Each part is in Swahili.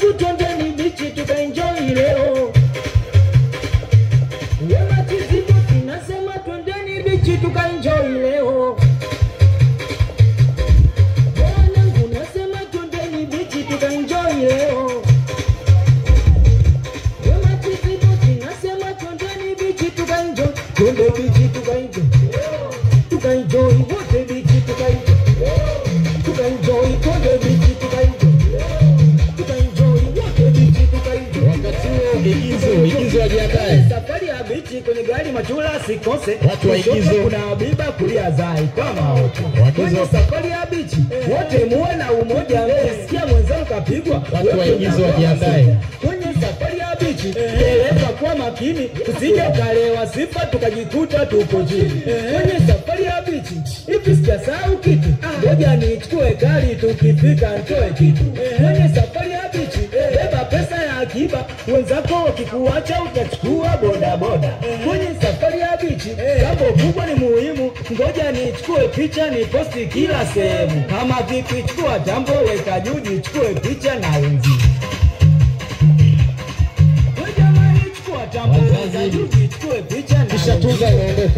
Wanangu twendeni bichi tukaenjoy leo. Wema tizibu tunasema twendeni bichi tukaenjoy leo. Wanangu nasema twendeni bichi tukaenjoy leo. Wema tizibu tunasema twendeni bichi tukaenjoy. Twende bichi tukaenjoy. Tukaenjoy wote bichi tukaenjoy. Tukaenjoy twende bichi tukaenjoy. Igizo wajiandae. Safari ya bichi kwenye gari machula sikose. Watu wa igizo. Kuna biba kulia zai kama wote. Kwenye safari ya bichi wote muwe na umoja. Mkisikia mwenzao kapigwa. Watu wa igizo wajiandae. Kwenye safari ya bichi dereva kwa makini. Tusije kalewa sifa tukajikuta tupo chini. Kwenye safari ya bichi hivi sijasahau kitu. Ngoja nichukue gari tukifika nitoe kitu. Kwenye safari ya bichi beba pesa ya akiba. Wenzako wakikuacha utachukua boda boda. Kwenye safari ya bichi jambo kubwa ni muhimu. Ngoja nichukue picha ni posti kila sehemu. Kama vipi chukua jambo weka juu nichukue picha na wenzi. Ngoja nichukua jambo weka juu nichukue picha na kisha tuza unaondoka.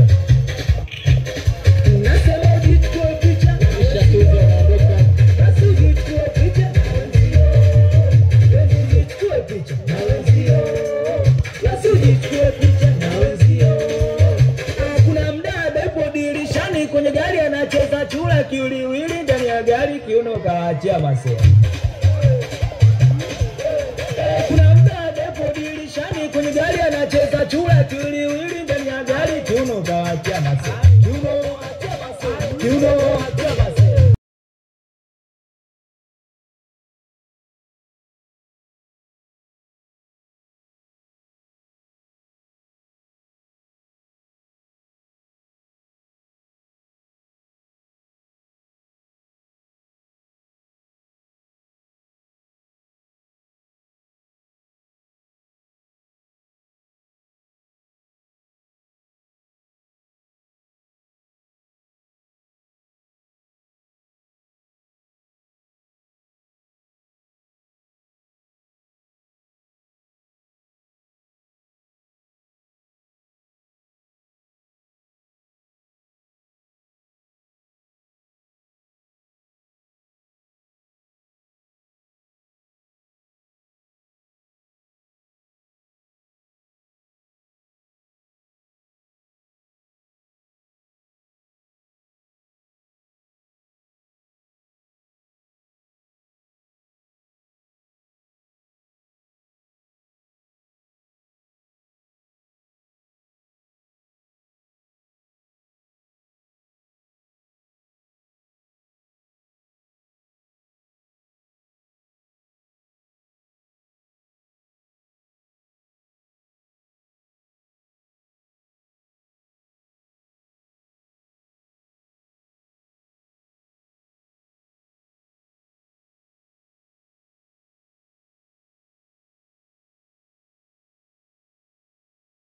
Nasema nichukue picha Kisha tuza unaondoka. basi nichukue picha na wenzi. Nichukue picha na wenzi. Basi nichukue picha na wenzi. Kuna mdada yupo dirishani kwenye gari anacheza chura kiuliwili ndani ya gari kiuno kaachia masea. Kuna mdada yupo dirishani kwenye gari anacheza chura kiuliwili